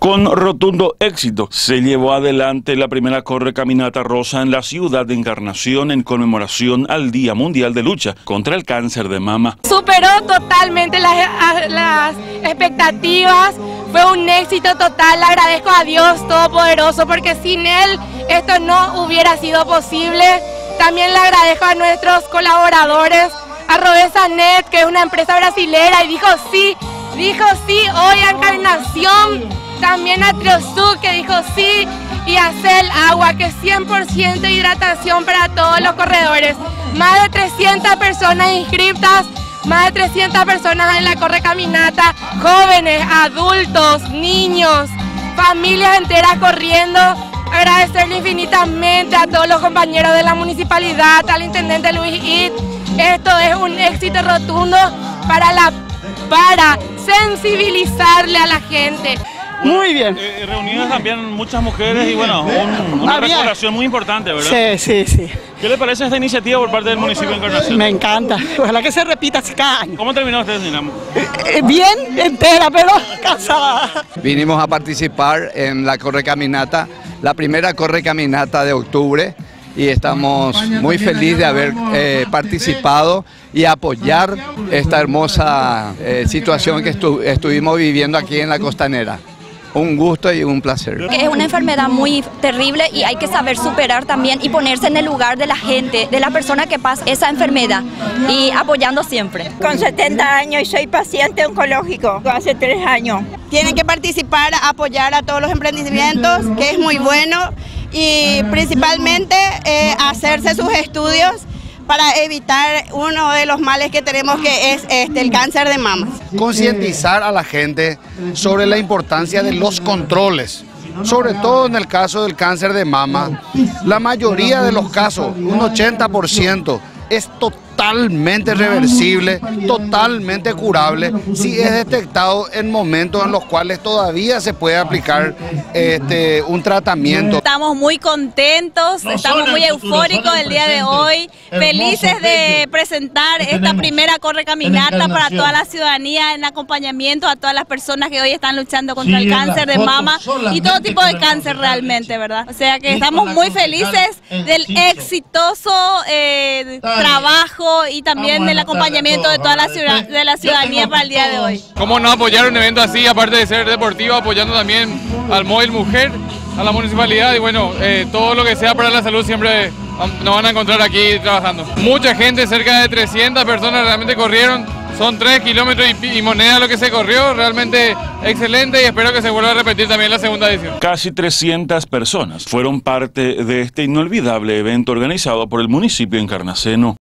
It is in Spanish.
Con rotundo éxito se llevó adelante la primera Correcaminata Rosa en la ciudad de Encarnación en conmemoración al Día Mundial de Lucha contra el Cáncer de Mama. Superó totalmente las expectativas, fue un éxito total. Le agradezco a Dios Todopoderoso porque sin Él esto no hubiera sido posible. También le agradezco a nuestros colaboradores, a Rodesanet, que es una empresa brasilera, y dijo sí hoy a Encarnación. También a Triosuc, que dijo sí, y a Cel Agua, que es 100% hidratación para todos los corredores. Más de 300 personas inscritas, más de 300 personas en la Correcaminata, jóvenes, adultos, niños, familias enteras corriendo. Agradecerle infinitamente a todos los compañeros de la municipalidad, al intendente Luis It. Esto es un éxito rotundo para sensibilizarle a la gente. Muy bien. Reunidas también muchas mujeres y bueno, una recuperación muy importante, ¿verdad? Sí. ¿Qué le parece esta iniciativa por parte del municipio de Encarnación? Me encanta. Ojalá que se repita cada año. ¿Cómo terminó usted, Dinamo? Bien, entera, pero cansada. Vinimos a participar en la Correcaminata, la primera Correcaminata de octubre, y estamos muy felices de haber participado y apoyar esta hermosa situación que estuvimos viviendo aquí en la Costanera. Un gusto y un placer. Es una enfermedad muy terrible y hay que saber superar también y ponerse en el lugar de la gente, de la persona que pasa esa enfermedad y apoyando siempre. Con 70 años y soy paciente oncológico hace 3 años. Tienen que participar, apoyar a todos los emprendimientos, que es muy bueno, y principalmente hacerse sus estudios para evitar uno de los males que tenemos, que es el cáncer de mama. Concientizar a la gente sobre la importancia de los controles, sobre todo en el caso del cáncer de mama. La mayoría de los casos, un 80%, es totalmente reversible, totalmente curable, si es detectado en momentos en los cuales todavía se puede aplicar un tratamiento. Estamos muy contentos, estamos muy eufóricos el día de hoy, felices de presentar esta primera Correcaminata para toda la ciudadanía en acompañamiento a todas las personas que hoy están luchando contra el cáncer de mama y todo tipo de cáncer realmente, ¿verdad? O sea que estamos muy felices del exitoso trabajo y también del acompañamiento de toda la ciudadanía para el día de hoy. ¿Cómo no apoyar un evento así, aparte de ser deportivo, apoyando también al Móvil Mujer, a la municipalidad y bueno, todo lo que sea para la salud siempre nos van a encontrar aquí trabajando. Mucha gente, cerca de 300 personas realmente corrieron, son 3 kilómetros y moneda lo que se corrió, realmente excelente y espero que se vuelva a repetir también la segunda edición. Casi 300 personas fueron parte de este inolvidable evento organizado por el municipio encarnaceno.